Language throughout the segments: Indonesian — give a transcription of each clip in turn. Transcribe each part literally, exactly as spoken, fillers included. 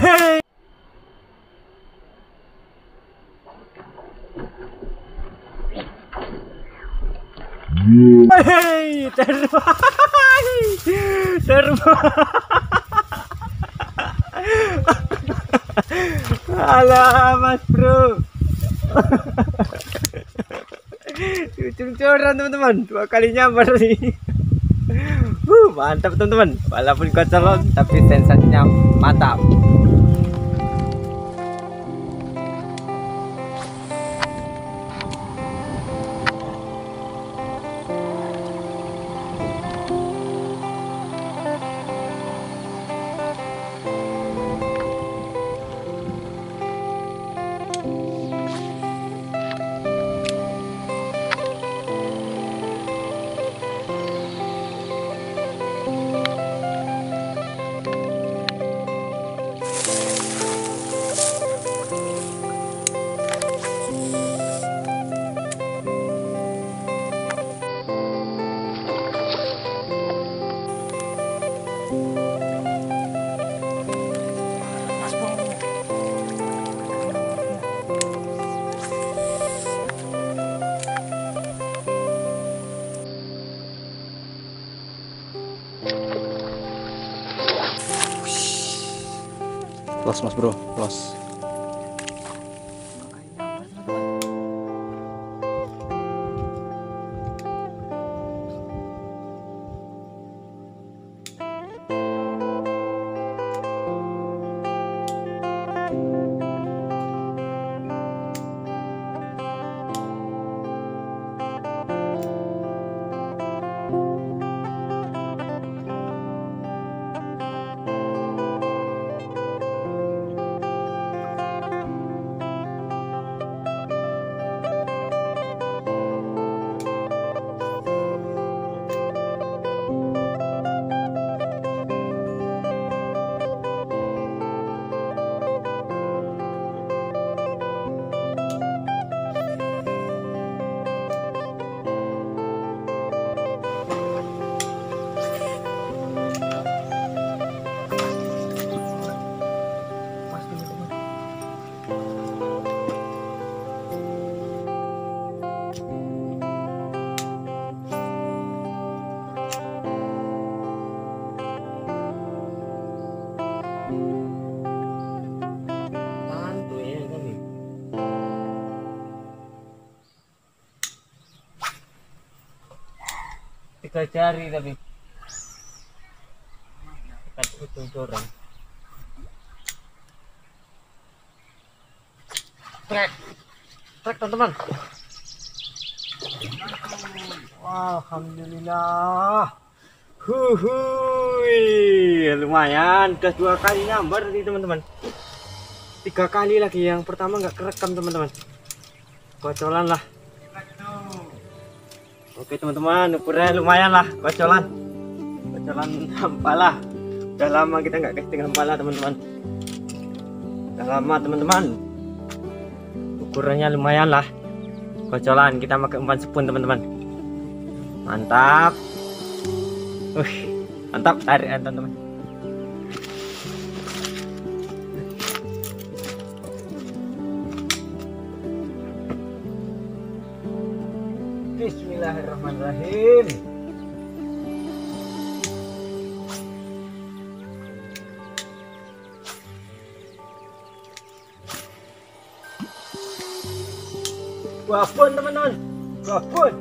Hei, terbang, terbang. Alah, Mas Bro. Cucung-cucuran teman-teman, dua kali nyambar nih. Uh, mantap teman-teman. Walaupun kocolon, tapi sensasinya mantap. Los Mas Bro, los. Tiga jari tapi ikat ujung corong. Trek, trek teman-teman. Alhamdulillah. Huhui, lumayan. Udah dua kali nyambar nih teman-teman. Tiga kali lagi, yang pertama nggak kerekam teman-teman. Kocolan lah. Oke teman-teman, ukurannya lumayan lah, kocolan, kocolan hampalah. Udah lama kita nggak casting hampalah teman-teman. Udah lama teman-teman. Ukurannya lumayan lah, kocolan. Kita pakai umpan sepun teman-teman. Mantap. Uh, mantap, tarik teman-teman. Bismillahirrahmanirrahim. Wapun teman-teman, wapun.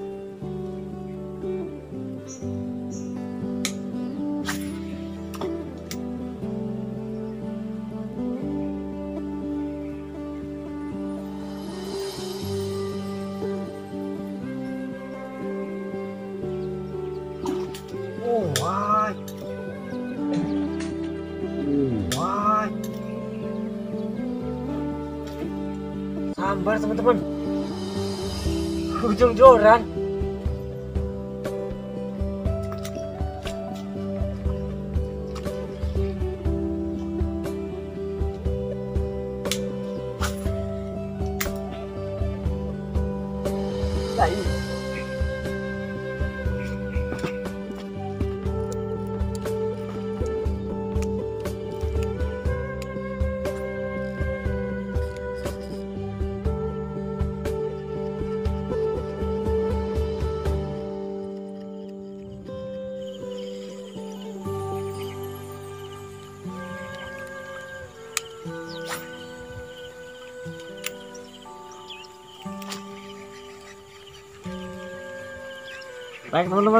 Wah, wah, sambar teman-teman, ujung joran. Nah, ini. Baik teman-teman.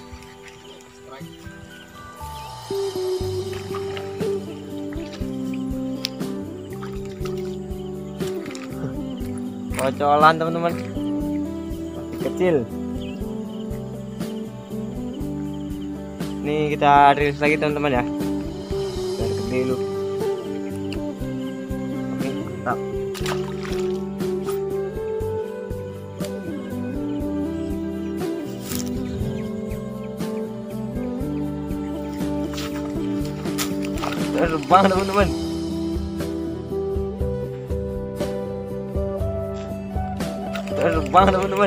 Kocolan teman-teman, masih kecil. Ini kita rilis lagi teman-teman ya, biar gede dulu. Oke, mantap. Terbang teman-teman. Terbang teman-teman.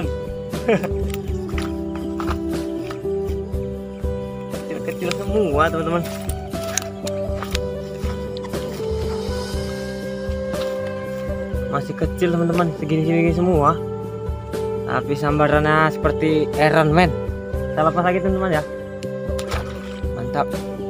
Kecil-kecil semua teman-teman. Masih kecil teman-teman, segini-segini semua. Tapi sambarannya seperti Iron Man. Kita lepas lagi teman-teman ya. Mantap.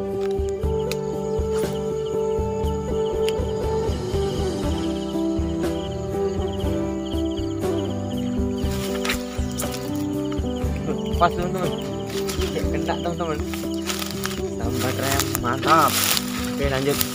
Pas teman-teman, kena teman-teman, sambar rem mantap. Oke lanjut.